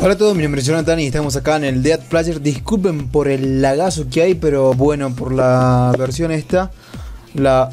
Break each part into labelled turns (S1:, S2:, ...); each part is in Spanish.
S1: Hola a todos, mi nombre es Jonathan y estamos acá en el Dead Player. Disculpen por el lagazo que hay, pero bueno, por la versión esta, la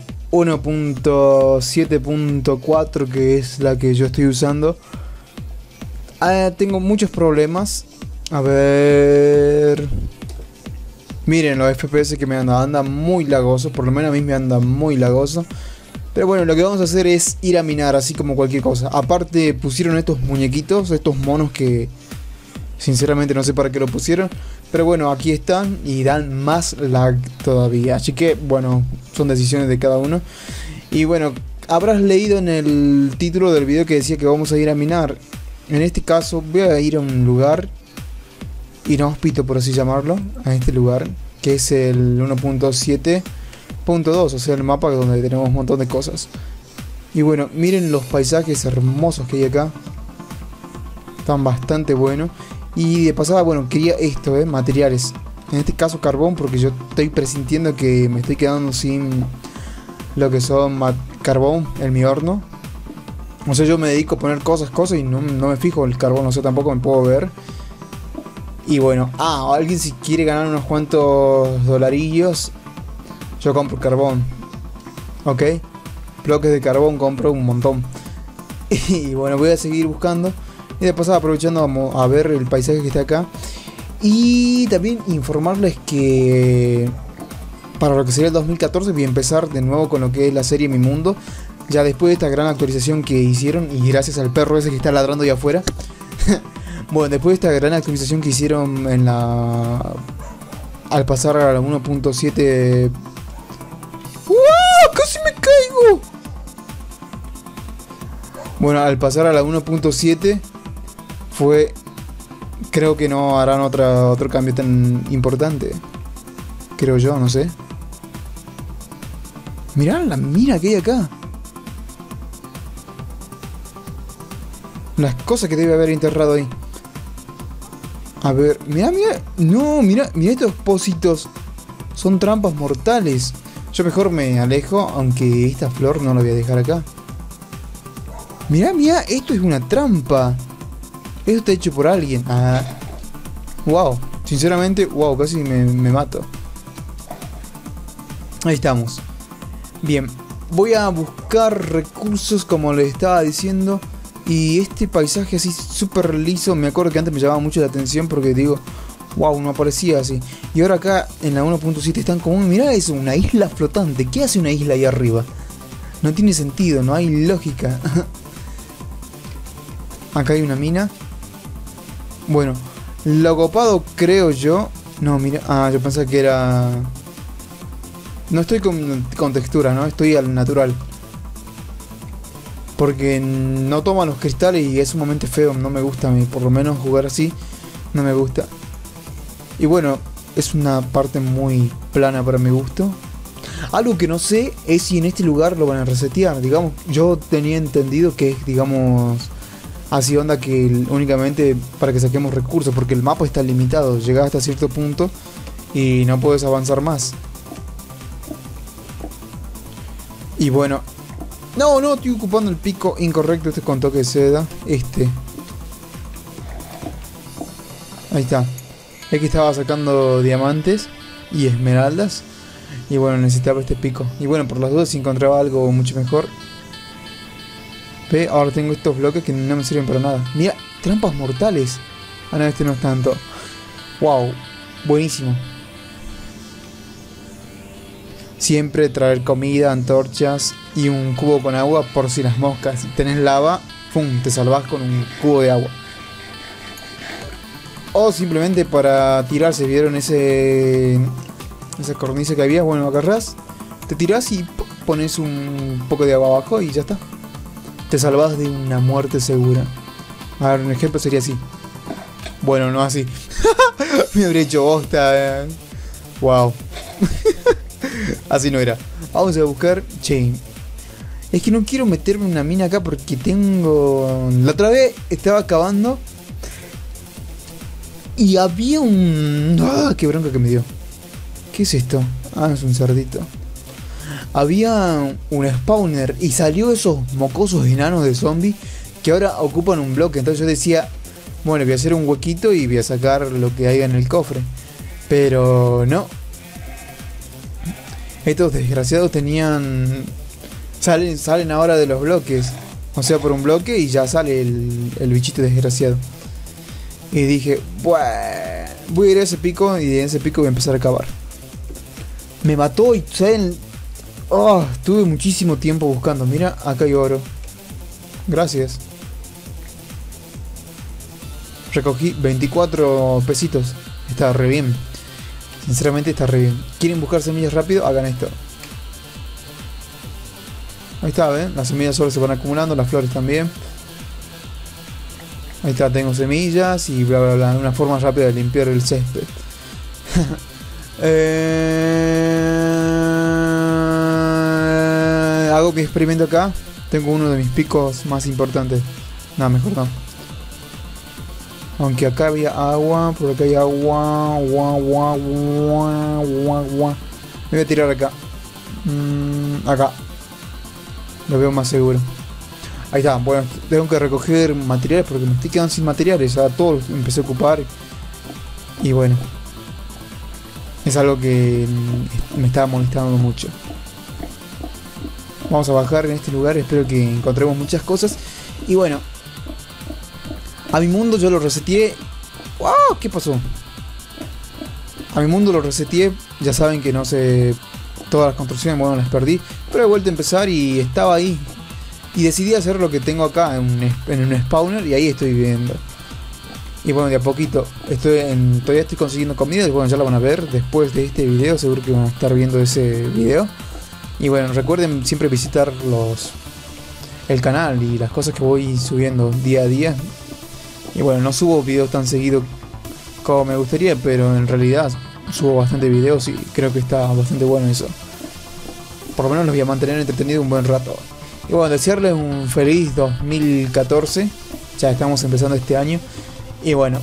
S1: 1.7.4, que es la que yo estoy usando, tengo muchos problemas. A ver... Miren los FPS que me andan muy lagosos, por lo menos a mí me anda muy lagoso. Pero bueno, lo que vamos a hacer es ir a minar, así como cualquier cosa. Aparte pusieron estos muñequitos, estos monos que sinceramente no sé para qué lo pusieron. Pero bueno, aquí están y dan más lag todavía. Así que bueno, son decisiones de cada uno. Y bueno, habrás leído en el título del video que decía que vamos a ir a minar. En este caso voy a ir a un lugar inhóspito, por así llamarlo, a este lugar, que es el 1.7.2, o sea, el mapa donde tenemos un montón de cosas. Y bueno, miren los paisajes hermosos que hay acá. Están bastante buenos. Y de pasada, bueno, quería esto, materiales. En este caso carbón, porque yo estoy presintiendo que me estoy quedando sin lo que son carbón en mi horno. O sea, yo me dedico a poner cosas y no me fijo en el carbón, o sea, tampoco me puedo ver. Y bueno, alguien si quiere ganar unos cuantos dolarillos, yo compro carbón. Ok, bloques de carbón compro un montón. Y bueno, voy a seguir buscando. Y de pasada aprovechando a ver el paisaje que está acá. Y también informarles que para lo que sería el 2014 voy a empezar de nuevo con lo que es la serie Mi Mundo. Ya después de esta gran actualización que hicieron, y gracias al perro ese que está ladrando ahí afuera. Bueno, después de esta gran actualización que hicieron al pasar a la 1.7... ¡Wow! ¡Casi me caigo! Bueno, al pasar a la 1.7 fue... Creo que no harán otro cambio tan importante. Creo yo, no sé. Mirá la mina que hay acá. Las cosas que debe haber enterrado ahí. A ver, mira. No, mira estos pocitos. Son trampas mortales. Yo mejor me alejo, aunque esta flor no la voy a dejar acá. Mira, esto es una trampa. Esto está hecho por alguien. Wow, sinceramente, wow, casi me mato. Ahí estamos. Bien, voy a buscar recursos como les estaba diciendo. Y este paisaje así súper liso, me acuerdo que antes me llamaba mucho la atención porque digo, wow, no aparecía así. Y ahora acá en la 1.7 están como, mirá eso, una isla flotante. ¿Qué hace una isla ahí arriba? No tiene sentido, no hay lógica. Acá hay una mina. Bueno, lo copado creo yo. No, mira, yo pensaba que era... No estoy con textura, ¿no? Estoy al natural. Porque no toman los cristales y es sumamente feo, no me gusta a mí, por lo menos jugar así, no me gusta. Y bueno, es una parte muy plana para mi gusto. Algo que no sé es si en este lugar lo van a resetear, digamos, yo tenía entendido que es, digamos, así onda que únicamente para que saquemos recursos, porque el mapa está limitado, llegas hasta cierto punto y no puedes avanzar más. Y bueno... No, estoy ocupando el pico incorrecto, este con toque de seda, Ahí está. Es que estaba sacando diamantes y esmeraldas. Y bueno, necesitaba este pico. Y bueno, por las dudas si encontraba algo mucho mejor. Ve, ahora tengo estos bloques que no me sirven para nada. Mira, trampas mortales. No, este no es tanto. Wow, buenísimo. Siempre traer comida, antorchas y un cubo con agua por si las moscas. Si tenés lava, ¡pum!, te salvás con un cubo de agua. O simplemente para tirarse, ¿vieron esa cornisa que había? Bueno, agarrás, te tirás y pones un poco de agua abajo y ya está. Te salvás de una muerte segura. A ver, un ejemplo sería así. Bueno, no así. Me habría hecho bosta. Wow. Así no era. Vamos a buscar chain. Es que no quiero meterme en una mina acá porque tengo... La otra vez estaba cavando y había un... ¡Qué bronca que me dio! ¿Qué es esto? Es un cerdito. Había un spawner y salió esos mocosos enanos de zombie que ahora ocupan un bloque. Entonces yo decía, Bueno, voy a hacer un huequito y voy a sacar lo que haya en el cofre. Pero no. Estos desgraciados tenían... Salen ahora de los bloques. O sea, por un bloque y ya sale el bichito desgraciado. Y dije, bueno, voy a ir a ese pico y de ese pico voy a empezar a cavar. Me mató y, ¿saben? Oh, tuve muchísimo tiempo buscando. Mira, acá hay oro. Gracias. Recogí 24 pesitos. Está re bien. Sinceramente está re bien. ¿Quieren buscar semillas rápido? Hagan esto. Ahí está, ¿ven? Las semillas solo se van acumulando, las flores también. Ahí está, tengo semillas y bla bla bla. Una forma rápida de limpiar el césped. Hago mi experimento acá. Tengo uno de mis picos más importantes. No, mejor no. Aunque acá había agua, por acá hay agua. Me voy a tirar acá. Acá. Lo veo más seguro. Ahí está. Bueno, tengo que recoger materiales porque me estoy quedando sin materiales. Ya todo lo empecé a ocupar. Y bueno. Es algo que me estaba molestando mucho. Vamos a bajar en este lugar. Espero que encontremos muchas cosas. Y bueno. A mi mundo yo lo reseteé. ¡Wow! ¿Qué pasó? A mi mundo lo reseteé. Ya saben que no sé... Todas las construcciones, bueno, las perdí. Pero he vuelto a empezar y estaba ahí. Y decidí hacer lo que tengo acá en un spawner. Y ahí estoy viviendo. Y bueno, de a poquito. Todavía estoy consiguiendo comida. Y bueno, ya la van a ver después de este video. Seguro que van a estar viendo ese video. Y bueno, recuerden siempre visitar el canal y las cosas que voy subiendo día a día. Y bueno, no subo videos tan seguido como me gustaría, pero en realidad subo bastante videos y creo que está bastante bueno eso. Por lo menos los voy a mantener entretenidos un buen rato. Y bueno, desearles un feliz 2014. Ya estamos empezando este año. Y bueno,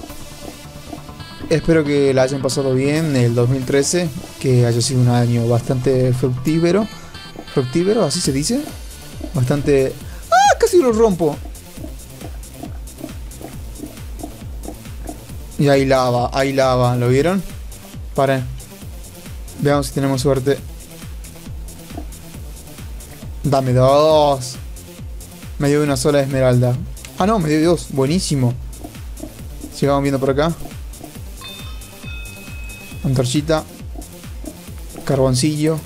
S1: espero que la hayan pasado bien el 2013. Que haya sido un año bastante fructífero. ¿Fructífero? ¿Así se dice? Bastante... ¡Ah! Casi lo rompo. Y hay lava, ¿lo vieron? Paren. Veamos si tenemos suerte. Dame dos. Me dio una sola esmeralda. Ah, no, me dio dos. Buenísimo. Sigamos viendo por acá. Antorchita. Carboncillo.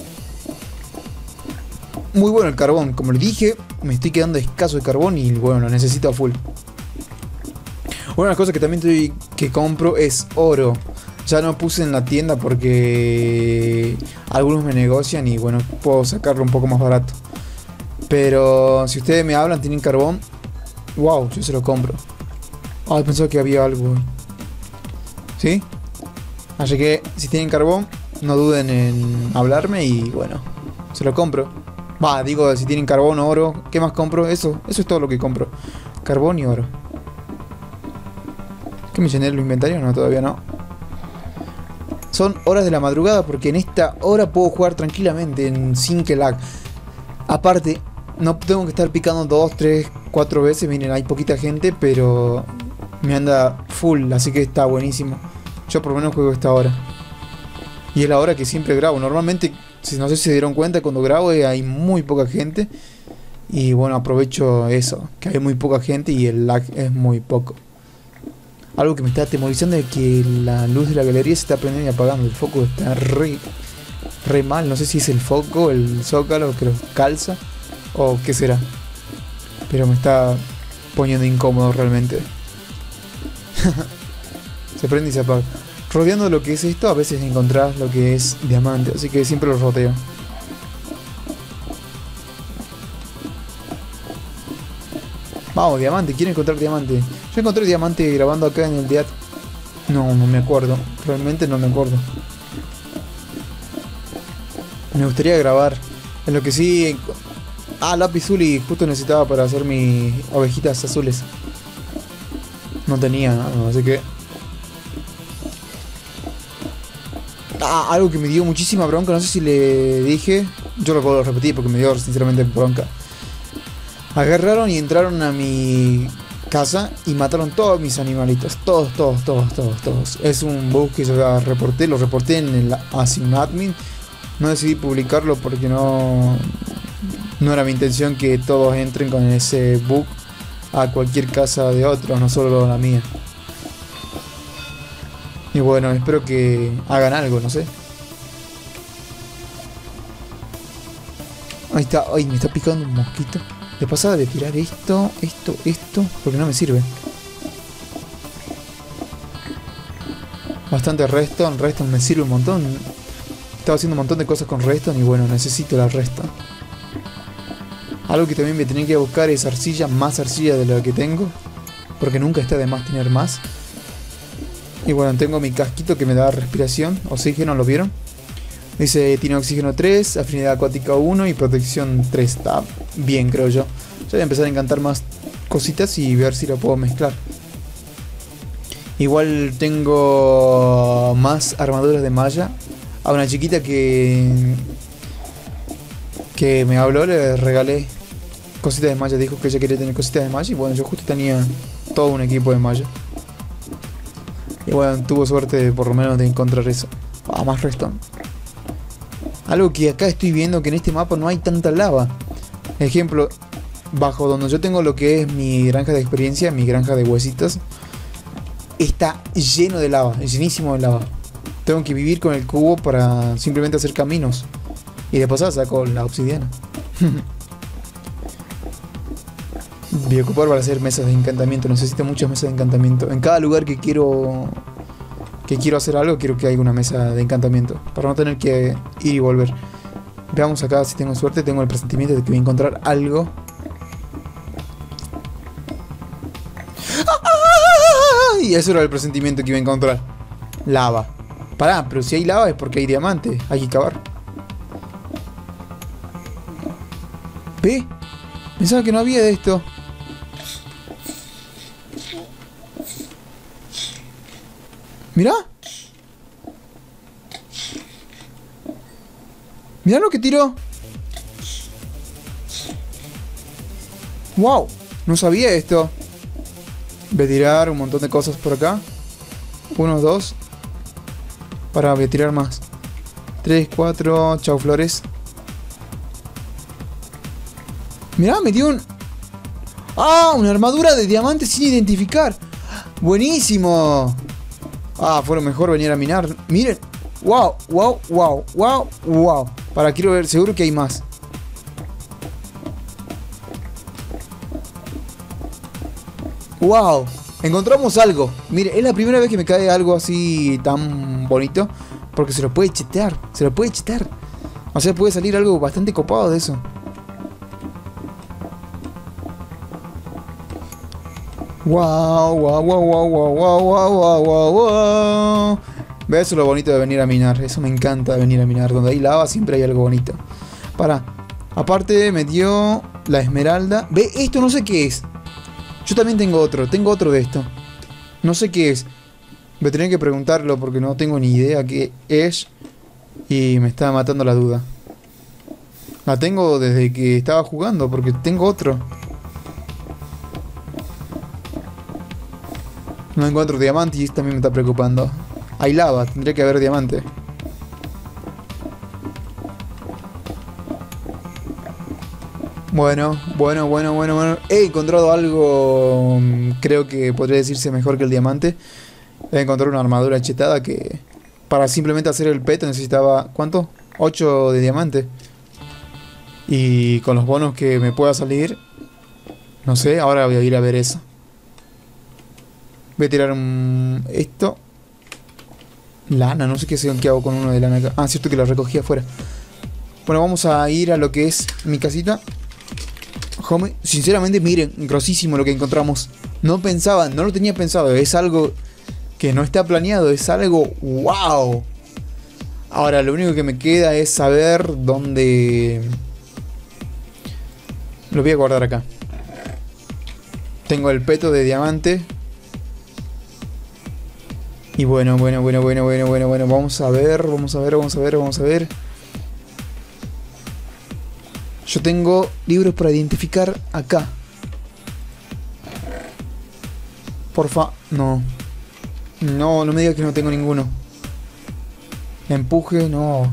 S1: Muy bueno el carbón. Como les dije, me estoy quedando escaso de carbón y bueno, lo necesito a full. Una de las cosas que también compro es oro. Ya no puse en la tienda porque algunos me negocian y bueno, puedo sacarlo un poco más barato. Pero si ustedes me hablan, tienen carbón, wow, yo se lo compro. Ay, pensaba que había algo. ¿Sí? Así que si tienen carbón, no duden en hablarme y bueno, se lo compro. Va, digo, si tienen carbón o oro, ¿qué más compro? Eso es todo lo que compro. Carbón y oro. ¿Qué me llené el inventario? No, todavía no. Son horas de la madrugada porque en esta hora puedo jugar tranquilamente sin que lag. Aparte, no tengo que estar picando 2, 3, 4 veces. Miren, hay poquita gente, pero me anda full, así que está buenísimo. Yo por lo menos juego esta hora. Y es la hora que siempre grabo. Normalmente, no sé si se dieron cuenta, cuando grabo hay muy poca gente. Y bueno, aprovecho eso, que hay muy poca gente y el lag es muy poco. Algo que me está atemorizando es que la luz de la galería se está prendiendo y apagando. El foco está re mal. No sé si es el foco, el zócalo que lo calza o qué será. Pero me está poniendo incómodo realmente. Se prende y se apaga. Rodeando lo que es esto, a veces encontrás lo que es diamante. Así que siempre lo rodeo. Vamos, diamante, quiero encontrar diamante. Yo encontré diamante grabando acá en el DEAT. No me acuerdo. Realmente no me acuerdo. Me gustaría grabar. En lo que sí... Ah, lápiz azul y justo necesitaba para hacer mis ovejitas azules. No tenía nada, así que... Ah, algo que me dio muchísima bronca. No sé si le dije. Yo lo puedo repetir porque me dio sinceramente bronca. Agarraron y entraron a mi casa y mataron todos mis animalitos. Todos, todos, todos, todos, todos. Es un bug que yo ya reporté. Lo reporté en el Asim Admin. No decidí publicarlo porque no era mi intención que todos entren con ese bug a cualquier casa de otros, no solo a la mía. Y bueno, espero que hagan algo, no sé. Ahí está, ay, me está picando un mosquito. De pasada de tirar esto, porque no me sirve. Bastante redstone me sirve un montón. Estaba haciendo un montón de cosas con redstone y bueno, necesito la redstone. Algo que también me tenía que buscar es arcilla, más arcilla de lo que tengo, porque nunca está de más tener más. Y bueno, tengo mi casquito que me da respiración, oxígeno, ¿lo vieron? Dice, tiene oxígeno 3, afinidad acuática 1 y protección 3. Está bien, creo yo. Yo voy a empezar a encantar más cositas y ver si lo puedo mezclar. Igual tengo más armaduras de malla. A una chiquita que me habló, le regalé cositas de malla. Dijo que ella quería tener cositas de malla. Y bueno, yo justo tenía todo un equipo de malla. Y bueno, tuvo suerte por lo menos de encontrar eso. Ah, más redstone. Algo que acá estoy viendo, que en este mapa no hay tanta lava. Ejemplo, bajo donde yo tengo lo que es mi granja de experiencia, mi granja de huesitos, está lleno de lava, llenísimo de lava. Tengo que vivir con el cubo para simplemente hacer caminos. Y de pasada saco la obsidiana. Voy a ocupar para hacer mesas de encantamiento. Necesito muchas mesas de encantamiento. En cada lugar que quiero hacer algo, quiero que haya una mesa de encantamiento, para no tener que ir y volver. Veamos acá si tengo suerte. Tengo el presentimiento de que voy a encontrar algo. Y eso era el presentimiento que iba a encontrar. Lava. Pará, pero si hay lava es porque hay diamante. Hay que cavar. ¿Ve? Pensaba que no había de esto. Mirá. Mirá lo que tiró. Wow, no sabía esto. Voy a tirar un montón de cosas por acá. 1, 2. Para, voy a tirar más. 3, 4. Chau, flores. Mirá, me dio un... ¡Ah! Una armadura de diamante sin identificar. ¡Buenísimo! Ah, fue lo mejor venir a minar. Miren. ¡Wow! ¡Wow! ¡Wow! ¡Wow! ¡Wow! Para, quiero ver. Seguro que hay más. ¡Wow! Encontramos algo. Mire, es la primera vez que me cae algo así tan bonito. Porque se lo puede chetear. Se lo puede chetear. O sea, puede salir algo bastante copado de eso. Wow, wow, wow, wow, wow, wow, wow, wow, wow. ¿Ves? Eso es lo bonito de venir a minar. Eso me encanta de venir a minar. Donde hay lava siempre hay algo bonito. Para. Aparte me dio la esmeralda. Ve, esto no sé qué es. Yo también tengo otro. Tengo otro de esto. No sé qué es. Voy a tener que preguntarlo porque no tengo ni idea qué es. Y me está matando la duda. La tengo desde que estaba jugando porque tengo otro. No encuentro diamante y esto también me está preocupando. Hay lava, tendría que haber diamante. Bueno. He encontrado algo, creo que podría decirse mejor que el diamante. He encontrado una armadura chetada que para simplemente hacer el peto necesitaba... ¿Cuánto? 8 de diamante. Y con los bonos que me pueda salir... No sé, ahora voy a ir a ver eso. Voy a tirar esto. Lana, no sé qué hago con uno de lana acá. Ah, cierto que lo recogí afuera. Bueno, vamos a ir a lo que es mi casita. Home. Sinceramente, miren, grosísimo lo que encontramos. No pensaba, no lo tenía pensado. Es algo que no está planeado. Es algo wow. Ahora, lo único que me queda es saber dónde... Lo voy a guardar acá. Tengo el peto de diamante. Y bueno. Vamos a ver. Yo tengo libros para identificar acá. Porfa, no. No, no me digas que no tengo ninguno. Empuje, no.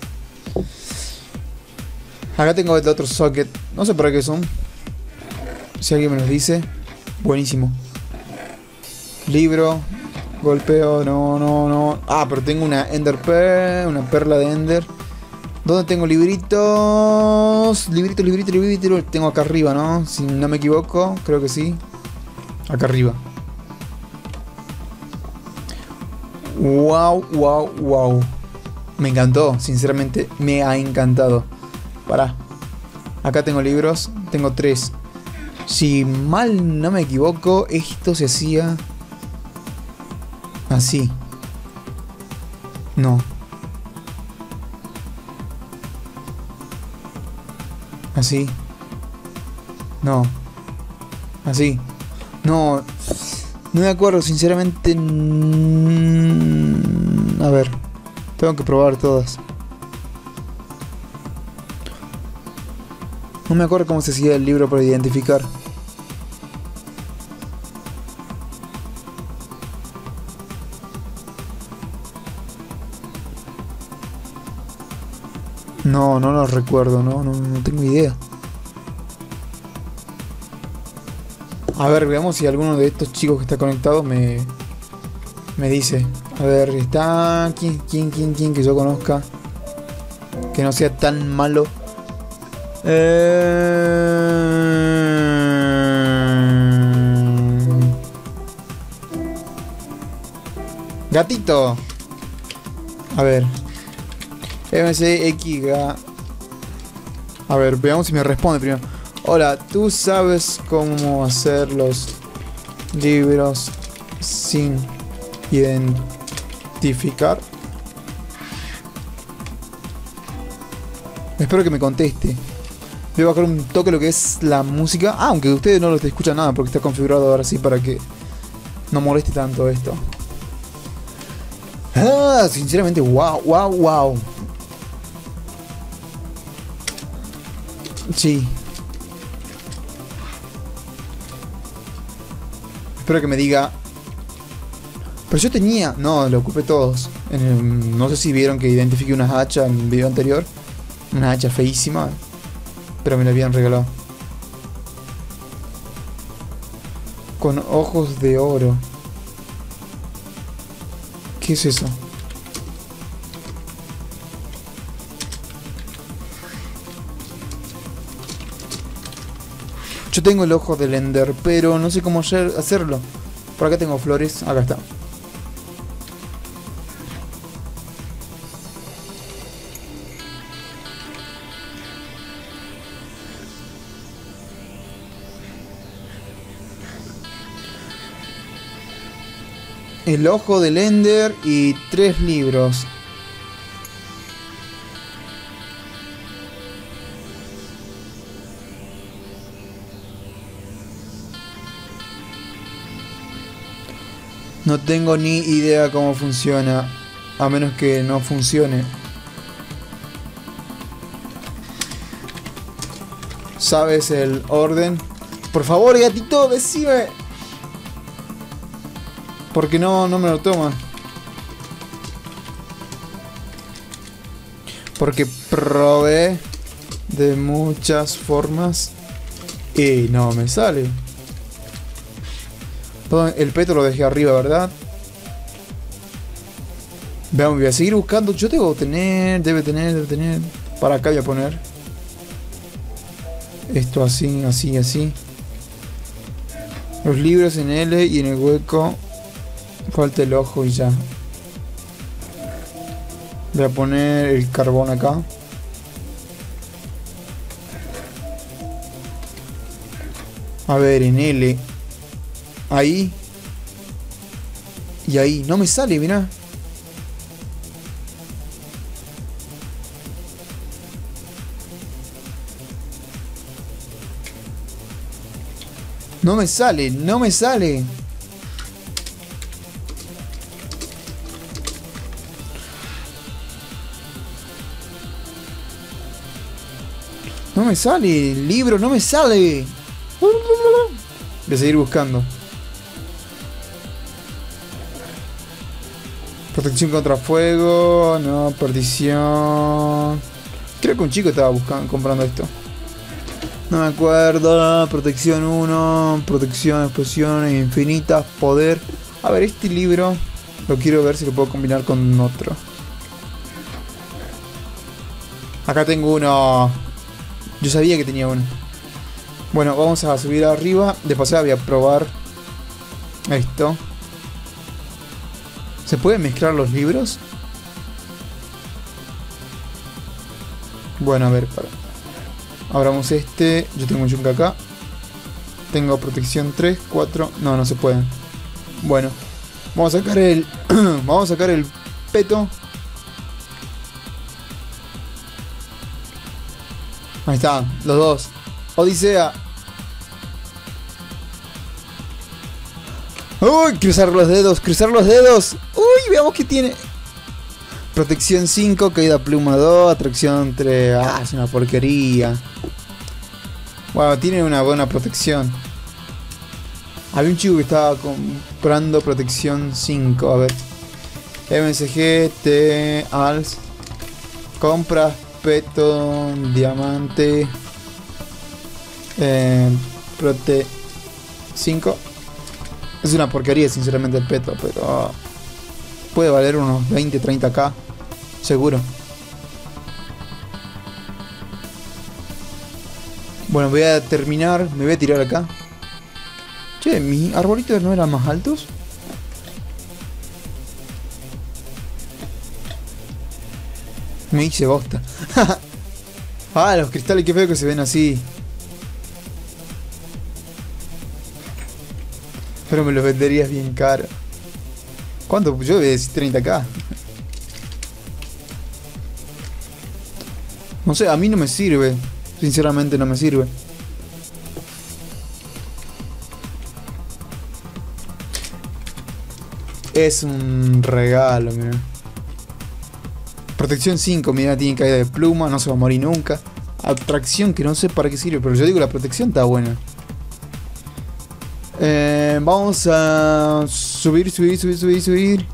S1: Acá tengo el otro socket. No sé para qué son. Si alguien me los dice. Buenísimo. Libro. Golpeo, no, no, no. Ah, pero tengo una Ender Pearl, una perla de Ender. ¿Dónde tengo libritos? Librito. Tengo acá arriba, ¿no? Si no me equivoco, creo que sí. Acá arriba. Wow. Me encantó, sinceramente, me ha encantado. Pará. Acá tengo libros, tengo 3. Si mal no me equivoco, esto se hacía así. No. Así. No. Así. No. No me acuerdo, sinceramente. A ver. Tengo que probar todas. No me acuerdo cómo se hacía el libro para identificar. No lo recuerdo, no tengo idea. A ver, veamos si alguno de estos chicos que está conectado me dice. A ver, está... ¿Quién que yo conozca? Que no sea tan malo. Gatito. A ver. MCX. A ver, veamos si me responde primero. Hola, ¿tú sabes cómo hacer los libros sin identificar? Espero que me conteste. Voy a bajar un toque lo que es la música. Ah, aunque ustedes no lo escuchan nada porque está configurado ahora sí para que no moleste tanto esto. Ah, sinceramente, wow. Sí. Espero que me diga. Pero yo tenía... No, lo ocupé todos. No sé si vieron que identifiqué unas hachas en el video anterior. Una hacha feísima. Pero me la habían regalado. Con ojos de oro. ¿Qué es eso? Yo tengo el ojo del Ender, pero no sé cómo hacerlo. Por acá tengo flores. Acá está. El ojo del Ender y 3 libros. No tengo ni idea cómo funciona. A menos que no funcione. ¿Sabes el orden? Por favor, gatito, decime. Porque no me lo toma. Porque probé de muchas formas y no me sale. El peto lo dejé arriba, ¿verdad? Veamos, voy a seguir buscando. Yo debo tener, debe tener. Para acá voy a poner esto así. Los libros en L y en el hueco falta el ojo y ya. Voy a poner el carbón acá. A ver, en L. Ahí. Y ahí. No me sale, mirá. No me sale. No me sale. No me sale. El libro no me sale. Voy a seguir buscando. Protección contra fuego. No, perdición. Creo que un chico estaba comprando esto. No me acuerdo. Protección 1. Protección, explosiones infinitas. Poder. A ver, este libro lo quiero ver si lo puedo combinar con otro. Acá tengo uno. Yo sabía que tenía uno. Bueno, vamos a subir arriba. De pasada voy a probar esto. ¿Se pueden mezclar los libros? Bueno, a ver, para. Abramos este. Yo tengo un yunque acá. Tengo protección 3, 4. No, no se pueden. Bueno, vamos a sacar el. Vamos a sacar el peto. Ahí están, los dos. Odisea. Uy, cruzar los dedos, cruzar los dedos. Uy, veamos qué tiene. Protección 5, caída pluma 2, atracción 3. Ah, es una porquería. Bueno, tiene una buena protección. Había un chico que estaba comprando protección 5. A ver. MSG, T, ALS. Compras, peto, diamante. Prote 5. Es una porquería, sinceramente, el peto, pero puede valer unos 20-30k, seguro. Bueno, voy a terminar, me voy a tirar acá. Che, ¿mis arbolitos no eran más altos? Me hice bosta. Ah, los cristales, qué feo que se ven así. Pero me los venderías bien caro. ¿Cuánto? Yo voy a decir 30k. No sé, a mí no me sirve. Sinceramente no me sirve. Es un regalo, mira. Protección 5, mira, tiene caída de pluma, no se va a morir nunca. Atracción que no sé para qué sirve, pero yo digo la protección está buena. Vamos a subir.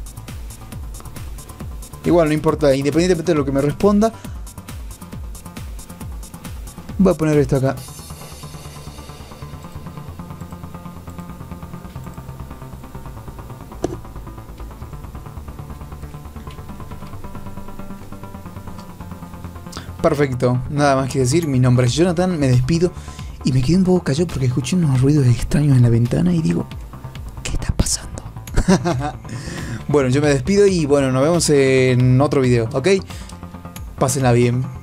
S1: Igual no importa, independientemente de lo que me responda. Voy a poner esto acá. Perfecto, nada más que decir. Mi nombre es Jonathan, me despido. Y me quedé un poco callado porque escuché unos ruidos extraños en la ventana y digo, ¿qué está pasando? Bueno, yo me despido y bueno, nos vemos en otro video, ¿ok? Pásenla bien.